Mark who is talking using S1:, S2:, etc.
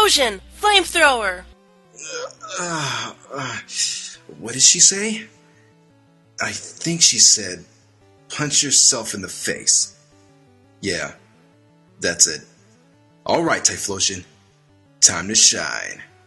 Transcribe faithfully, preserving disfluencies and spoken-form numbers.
S1: Typhlosion! Flamethrower!
S2: Uh, uh, what did she say? I think she said, punch yourself in the face. Yeah, that's it. Alright, Typhlosion. Time to shine.